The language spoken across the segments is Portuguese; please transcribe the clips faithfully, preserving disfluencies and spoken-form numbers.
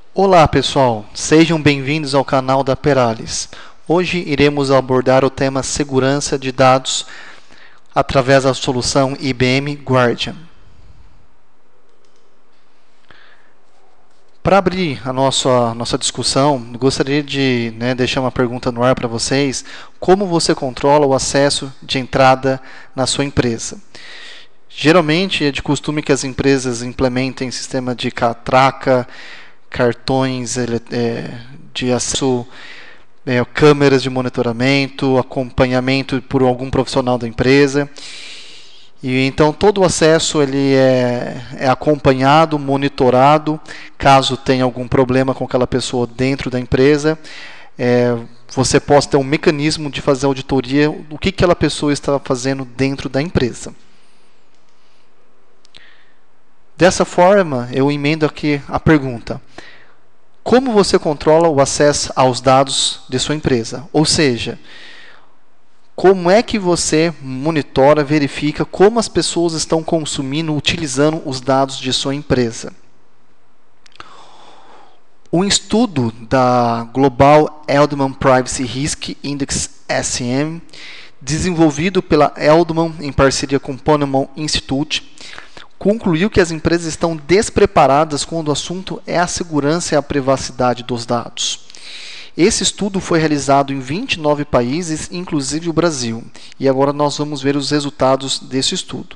Olá pessoal, sejam bem-vindos ao canal da Peralis. Hoje iremos abordar o tema segurança de dados através da solução I B M Guardian. Para abrir a nossa, nossa discussão, gostaria de né, deixar uma pergunta no ar para vocês. Como você controla o acesso de entrada na sua empresa? Geralmente é de costume que as empresas implementem sistema de catraca, cartões é, de acesso, é, câmeras de monitoramento, acompanhamento por algum profissional da empresa. E então todo o acesso ele é, é acompanhado, monitorado. Caso tenha algum problema com aquela pessoa dentro da empresa, é, você possa ter um mecanismo de fazer auditoria do que aquela pessoa está fazendo dentro da empresa. Dessa forma, eu emendo aqui a pergunta: como você controla o acesso aos dados de sua empresa? Ou seja, como é que você monitora, verifica como as pessoas estão consumindo, utilizando os dados de sua empresa? Um estudo da Global Edelman Privacy Risk Index S M, desenvolvido pela Edelman em parceria com o Ponemon Institute, concluiu que as empresas estão despreparadas quando o assunto é a segurança e a privacidade dos dados. Esse estudo foi realizado em vinte e nove países, inclusive o Brasil. E agora nós vamos ver os resultados desse estudo.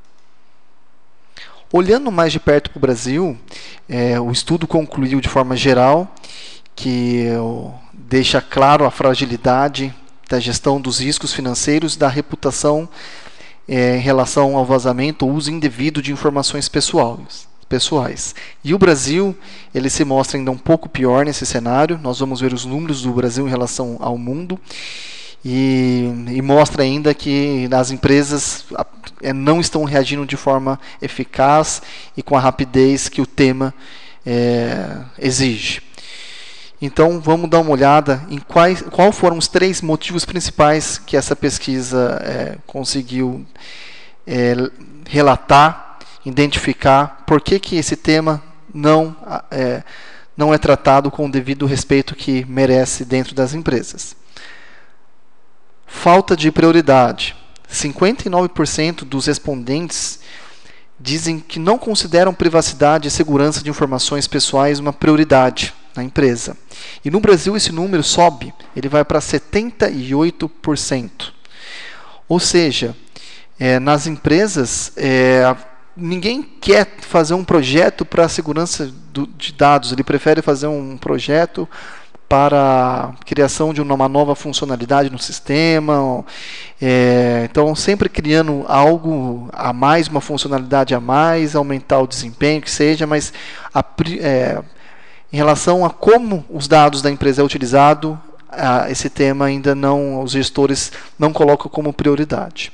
Olhando mais de perto para o Brasil, é, o estudo concluiu de forma geral que ó, deixa claro a fragilidade da gestão dos riscos financeiros e da reputação É, em relação ao vazamento ou uso indevido de informações pessoais, pessoais. E o Brasil, ele se mostra ainda um pouco pior nesse cenário. Nós vamos ver os números do Brasil em relação ao mundo e, e mostra ainda que as empresas é, não estão reagindo de forma eficaz e com a rapidez que o tema é, exige. Então, vamos dar uma olhada em quais qual foram os três motivos principais que essa pesquisa é, conseguiu é, relatar, identificar, por que que esse tema não é, não é tratado com o devido respeito que merece dentro das empresas. Falta de prioridade. cinquenta e nove por cento dos respondentes dizem que não consideram privacidade e segurança de informações pessoais uma prioridade na empresa. E no Brasil esse número sobe, ele vai para setenta e oito por cento. Ou seja, é, nas empresas, é, ninguém quer fazer um projeto para a segurança do, de dados, ele prefere fazer um projeto para a criação de uma nova funcionalidade no sistema. É, então, sempre criando algo a mais, uma funcionalidade a mais, aumentar o desempenho, que seja, mas a, é, em relação a como os dados da empresa é utilizado, a, esse tema ainda não, os gestores não colocam como prioridade.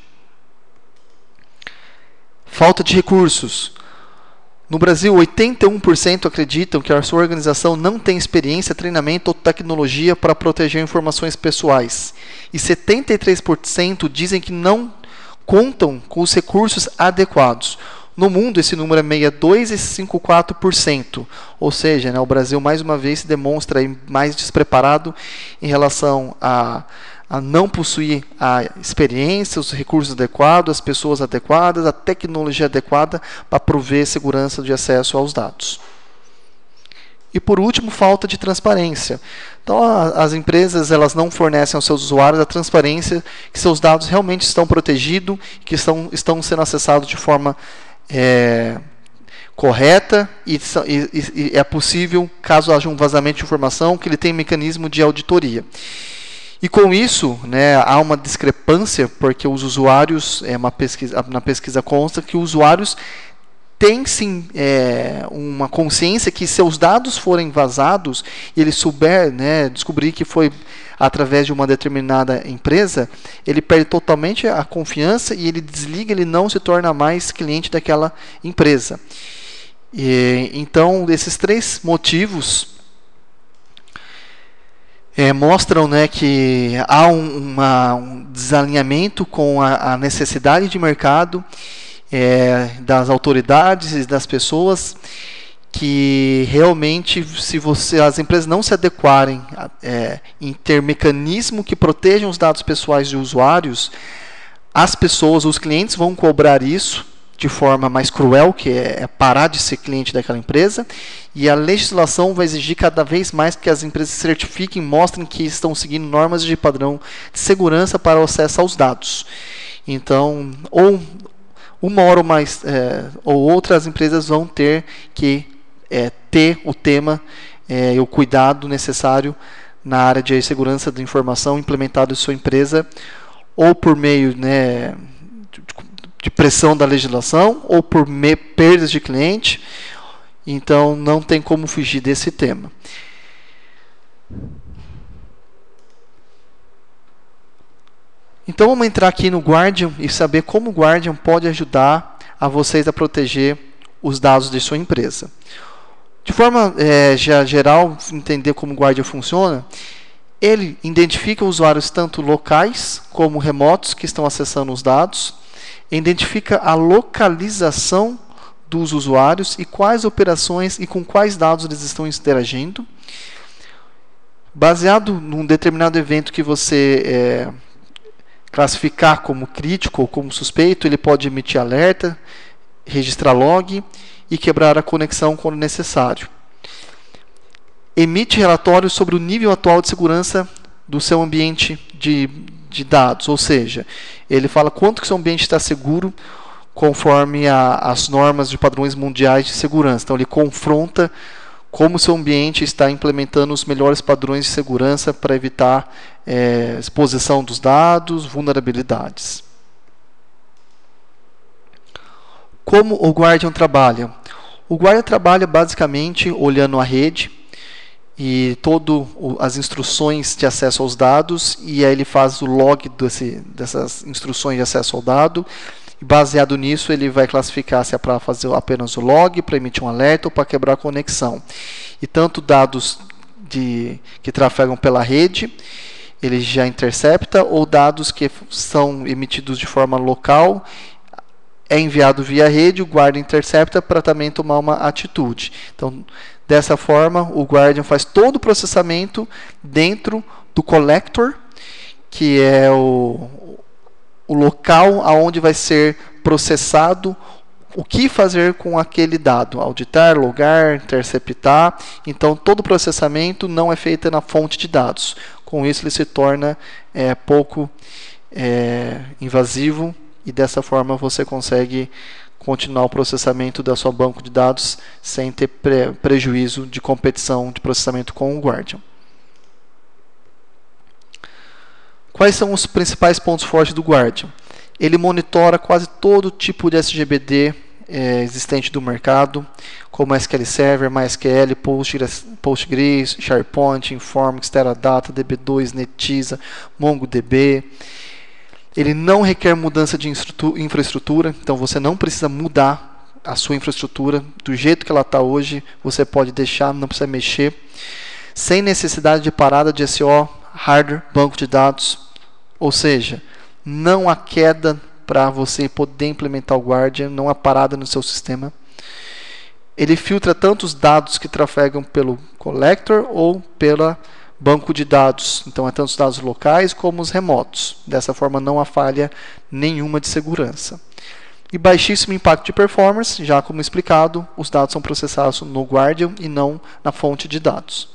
Falta de recursos. No Brasil, oitenta e um por cento acreditam que a sua organização não tem experiência, treinamento ou tecnologia para proteger informações pessoais. E setenta e três por cento dizem que não contam com os recursos adequados. No mundo, esse número é sessenta e dois por cento e cinquenta e quatro por cento. Ou seja, né, o Brasil, mais uma vez, se demonstra aí mais despreparado em relação a, a não possuir a experiência, os recursos adequados, as pessoas adequadas, a tecnologia adequada para prover segurança de acesso aos dados. E, por último, falta de transparência. Então, a, as empresas elas não fornecem aos seus usuários a transparência que seus dados realmente estão protegidos, que estão, estão sendo acessados de forma É, correta e, e, e é possível, caso haja um vazamento de informação, que ele tenha um mecanismo de auditoria. E com isso, né, há uma discrepância, porque os usuários, é uma pesquisa, na pesquisa consta que os usuários têm sim é, uma consciência que se os dados forem vazados e ele souber, né, descobrir que foi através de uma determinada empresa, ele perde totalmente a confiança e ele desliga, ele não se torna mais cliente daquela empresa. E, então, esses três motivos é, mostram, né, que há um, uma, um desalinhamento com a, a necessidade de mercado, é, das autoridades e das pessoas, que realmente, se você, as empresas não se adequarem é, em ter mecanismo que protejam os dados pessoais de usuários, as pessoas, os clientes vão cobrar isso de forma mais cruel, que é, é parar de ser cliente daquela empresa, e a legislação vai exigir cada vez mais que as empresas certifiquem, mostrem que estão seguindo normas de padrão de segurança para o acesso aos dados. Então, ou uma hora ou mais, é, ou outras empresas vão ter que é, ter o tema é, e o cuidado necessário na área de segurança da informação implementado em sua empresa, ou por meio, né, de, de pressão da legislação, ou por me, perdas de cliente. Então, não tem como fugir desse tema. Então, vamos entrar aqui no Guardian e saber como o Guardian pode ajudar a vocês a proteger os dados de sua empresa. De forma é, geral, entender como o Guardian funciona, ele identifica usuários tanto locais como remotos que estão acessando os dados, identifica a localização dos usuários e quais operações e com quais dados eles estão interagindo. Baseado num determinado evento que você é, classificar como crítico ou como suspeito, ele pode emitir alerta, registrar log e quebrar a conexão quando necessário. Emite relatórios sobre o nível atual de segurança do seu ambiente de, de dados, ou seja, ele fala quanto que seu ambiente está seguro conforme a, as normas de padrões mundiais de segurança. Então, ele confronta como o seu ambiente está implementando os melhores padrões de segurança para evitar é, exposição dos dados, vulnerabilidades. Como o Guardian trabalha? O Guardian trabalha basicamente olhando a rede e todas as instruções de acesso aos dados, e aí ele faz o log desse, dessas instruções de acesso ao dado, e baseado nisso ele vai classificar se é para fazer apenas o log, para emitir um alerta ou para quebrar a conexão. E tanto dados de, que trafegam pela rede, ele já intercepta, ou dados que são emitidos de forma local, é enviado via rede, o Guardian intercepta para também tomar uma atitude. Então, dessa forma, o Guardian faz todo o processamento dentro do collector, que é o, o local onde vai ser processado o que fazer com aquele dado, auditar, logar, interceptar. Então, todo o processamento não é feito na fonte de dados. Com isso, ele se torna é, pouco é, invasivo, e dessa forma você consegue continuar o processamento da sua banco de dados sem ter pre prejuízo de competição de processamento com o Guardian. Quais são os principais pontos fortes do Guardian? Ele monitora quase todo tipo de S G B D é, existente do mercado, como S Q L Server, MySQL, Postgres, Postgres SharePoint, Informix, Teradata, D B dois, Netezza, MongoDB. Ele não requer mudança de infraestrutura, então você não precisa mudar a sua infraestrutura do jeito que ela está hoje, você pode deixar, não precisa mexer, sem necessidade de parada de S O, hardware, banco de dados, ou seja, não há queda para você poder implementar o Guardian, não há parada no seu sistema. Ele filtra tanto os dados que trafegam pelo collector ou pela banco de dados, então é tanto os dados locais como os remotos. Dessa forma não há falha nenhuma de segurança. E baixíssimo impacto de performance, já como explicado, os dados são processados no Guardian e não na fonte de dados.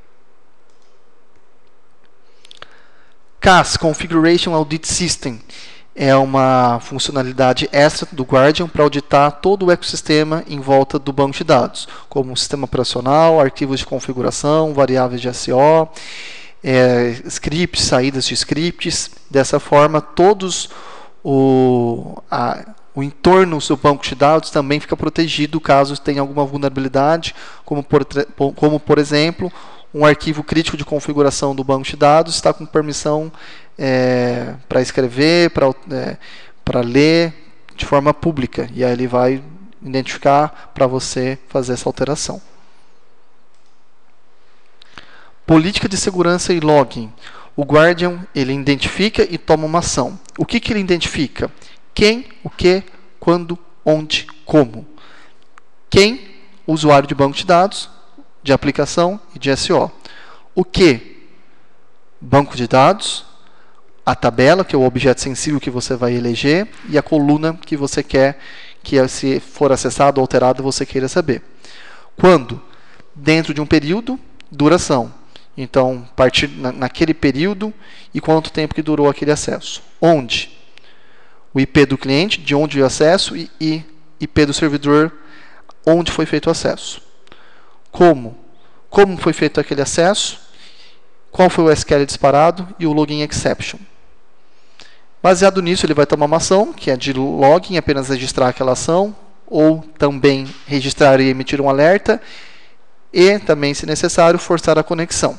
C A S, Configuration Audit System, é uma funcionalidade extra do Guardian para auditar todo o ecossistema em volta do banco de dados, como o sistema operacional, arquivos de configuração, variáveis de S O, é, scripts, saídas de scripts. Dessa forma, todos o, a, o entorno do seu banco de dados também fica protegido caso tenha alguma vulnerabilidade, como por, como por exemplo, um arquivo crítico de configuração do banco de dados está com permissão é, para escrever, para é, para ler de forma pública, e aí ele vai identificar para você fazer essa alteração. Política de segurança e login. O Guardian, ele identifica e toma uma ação. O que, que ele identifica? Quem, o que, quando, onde, como. Quem, usuário de banco de dados, de aplicação e de S O. O que? Banco de dados, a tabela, que é o objeto sensível que você vai eleger, e a coluna que você quer que, se for acessado ou alterado, você queira saber. Quando? Dentro de um período, duração. Então, partir na, naquele período e quanto tempo que durou aquele acesso. Onde? O I P do cliente, de onde o acesso, e, e I P do servidor, onde foi feito o acesso. Como? Como foi feito aquele acesso, qual foi o S Q L disparado e o login exception. Baseado nisso, ele vai tomar uma ação, que é de login, apenas registrar aquela ação, ou também registrar e emitir um alerta, e também, se necessário, forçar a conexão.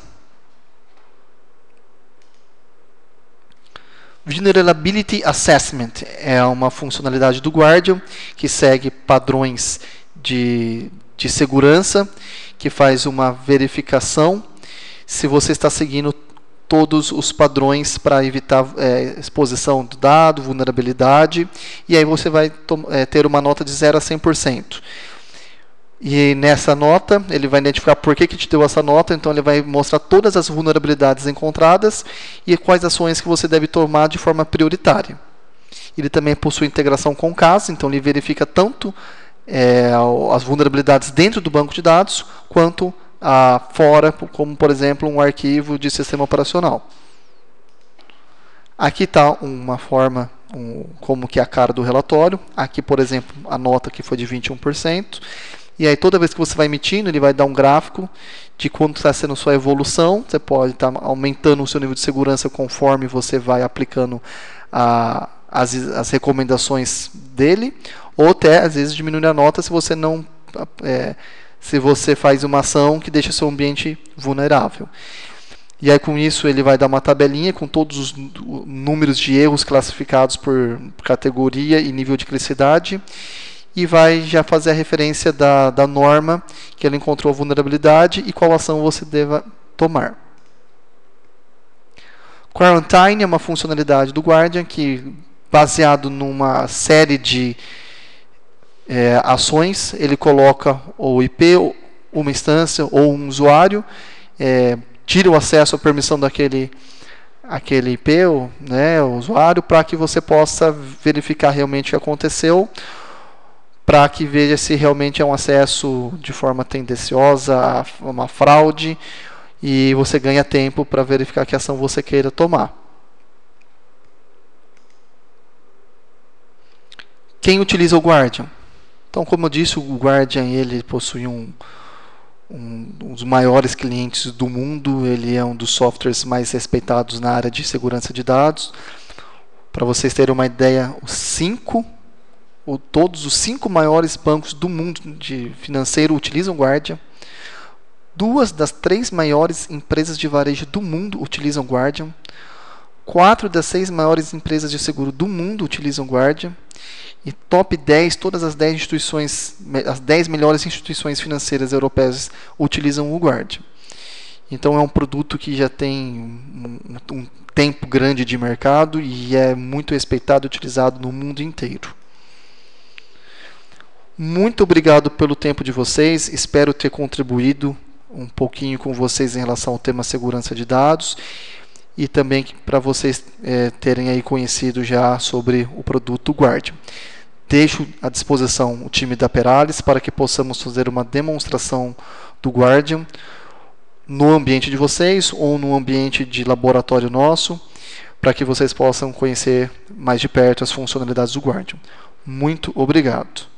Vulnerability Assessment é uma funcionalidade do Guardian que segue padrões de, de segurança, que faz uma verificação se você está seguindo todos os padrões para evitar é, exposição do dado, vulnerabilidade, e aí você vai é, ter uma nota de zero a cem por cento. E nessa nota, ele vai identificar por que, que te deu essa nota, então ele vai mostrar todas as vulnerabilidades encontradas e quais ações que você deve tomar de forma prioritária. Ele também possui integração com o C A S, então ele verifica tanto é, as vulnerabilidades dentro do banco de dados, quanto a fora, como por exemplo um arquivo de sistema operacional. Aqui está uma forma, um, como que é a cara do relatório. Aqui, por exemplo, a nota que foi de vinte e um por cento. E aí toda vez que você vai emitindo, ele vai dar um gráfico de quanto está sendo sua evolução. Você pode estar tá aumentando o seu nível de segurança conforme você vai aplicando a, as, as recomendações dele, ou até às vezes diminuir a nota se você não é, se você faz uma ação que deixa seu ambiente vulnerável. E aí com isso ele vai dar uma tabelinha com todos os números de erros classificados por categoria e nível de criticidade, e vai já fazer a referência da, da norma que ele encontrou vulnerabilidade e qual ação você deva tomar. Quarantine é uma funcionalidade do Guardian que, baseado numa série de é, ações, ele coloca o I P, uma instância ou um usuário, é, tira o acesso à permissão daquele aquele I P, né, o usuário, para que você possa verificar realmente o que aconteceu, para que veja se realmente é um acesso de forma tendenciosa a uma fraude, e você ganha tempo para verificar que ação você queira tomar. Quem utiliza o Guardian? Então, como eu disse, o Guardian ele possui um, um, um dos maiores clientes do mundo, ele é um dos softwares mais respeitados na área de segurança de dados. Para vocês terem uma ideia, os cinco ou todos os cinco maiores bancos do mundo de financeiro utilizam o Guardian. Duas das três maiores empresas de varejo do mundo utilizam o Guardian. Quatro das seis maiores empresas de seguro do mundo utilizam o Guardian. E top dez, todas as dez instituições, as dez melhores instituições financeiras europeias utilizam o Guardian. Então é um produto que já tem um, um tempo grande de mercado e é muito respeitado e utilizado no mundo inteiro. Muito obrigado pelo tempo de vocês, espero ter contribuído um pouquinho com vocês em relação ao tema segurança de dados e também para vocês é, terem aí conhecido já sobre o produto Guardian. Deixo à disposição o time da Peralis para que possamos fazer uma demonstração do Guardian no ambiente de vocês ou no ambiente de laboratório nosso, para que vocês possam conhecer mais de perto as funcionalidades do Guardian. Muito obrigado.